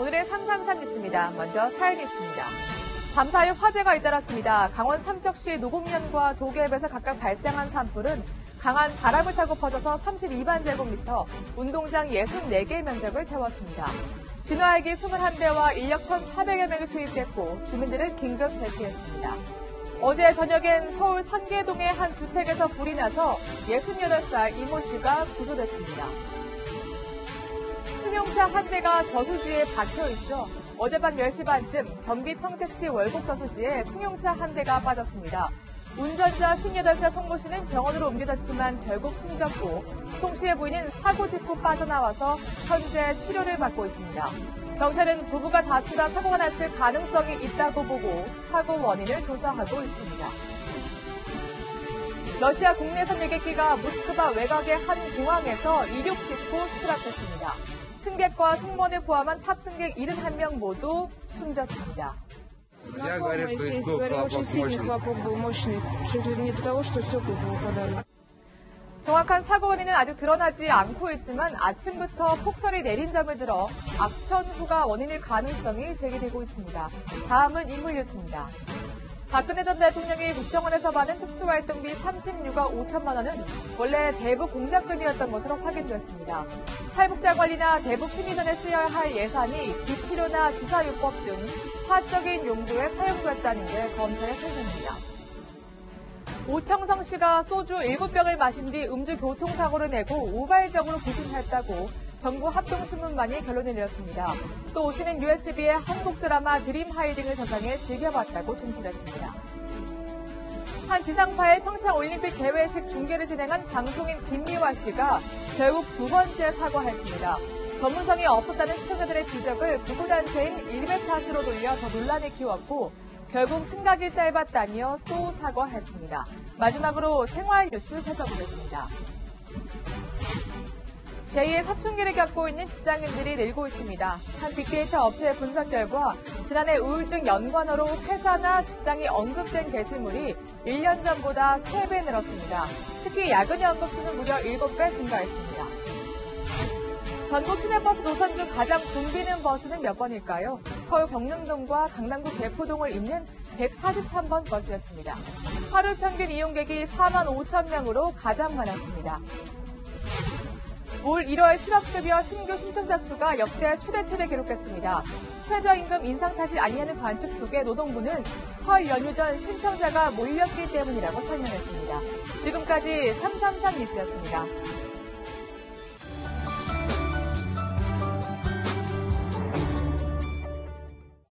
오늘의 333 뉴스입니다. 먼저 사회 뉴스입니다. 밤사이 화재가 잇따랐습니다. 강원 삼척시 노곡면과 도계읍에서 각각 발생한 산불은 강한 바람을 타고 퍼져서 32만 제곱미터, 운동장 64개 면적을 태웠습니다. 진화헬기 21대와 인력 1,400여 명이 투입됐고 주민들은 긴급 대피했습니다. 어제 저녁엔 서울 상계동의 한 주택에서 불이 나서 68살 이모 씨가 구조됐습니다. 승용차 한 대가 저수지에 박혀 있죠. 어젯밤 10시 반쯤 경기 평택시 월곡 저수지에 승용차 한 대가 빠졌습니다. 운전자 58살 송모 씨는 병원으로 옮겨졌지만 결국 숨졌고 송 씨의 부인은 사고 직후 빠져나와서 현재 치료를 받고 있습니다. 경찰은 부부가 다투다 사고가 났을 가능성이 있다고 보고 사고 원인을 조사하고 있습니다. 러시아 국내선 여객기가 모스크바 외곽의 한 공항에서 이륙 직후 추락했습니다. 승객과 승무원을 포함한 탑승객 71명 모두 숨졌습니다. 정확한 사고 원인은 아직 드러나지 않고 있지만 아침부터 폭설이 내린 점을 들어 악천후가 원인일 가능성이 제기되고 있습니다. 다음은 인물 뉴스입니다. 박근혜 전 대통령이 국정원에서 받은 특수활동비 36억 5천만 원은 원래 대북 공작금이었던 것으로 확인됐습니다. 탈북자 관리나 대북 심의전에 쓰여야 할 예산이 기치료나 주사요법 등 사적인 용도에 사용됐다는 게 검찰의 설명입니다. 오청성 씨가 소주 7병을 마신 뒤 음주 교통사고를 내고 우발적으로 구승했다고 정부 합동신문만이 결론을 내렸습니다. 또 오 씨는 USB에 한국 드라마 드림하이 등을 저장해 즐겨봤다고 진술했습니다. 한 지상파의 평창올림픽 개회식 중계를 진행한 방송인 김미화 씨가 결국 두 번째 사과했습니다. 전문성이 없었다는 시청자들의 지적을 구구단체인 일베 탓으로 돌려 더 논란을 키웠고 결국 생각이 짧았다며 또 사과했습니다. 마지막으로 생활 뉴스 살펴보겠습니다. 제2의 사춘기를 겪고 있는 직장인들이 늘고 있습니다. 한 빅데이터 업체의 분석 결과 지난해 우울증 연관어로 회사나 직장이 언급된 게시물이 1년 전보다 3배 늘었습니다. 특히 야근의 언급수는 무려 7배 증가했습니다. 전국 시내버스 노선 중 가장 붐비는 버스는 몇 번일까요? 서울 정릉동과 강남구 개포동을 잇는 143번 버스였습니다. 하루 평균 이용객이 4만 5천 명으로 가장 많았습니다. 올 1월 실업급여 신규 신청자 수가 역대 최대치를 기록했습니다. 최저임금 인상 탓이 아니냐는 관측 속에 노동부는 설 연휴 전 신청자가 몰렸기 때문이라고 설명했습니다. 지금까지 333 뉴스였습니다.